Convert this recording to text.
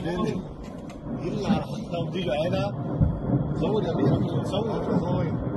دي اللي على حسب دي عينها. زود يا بيه، زود.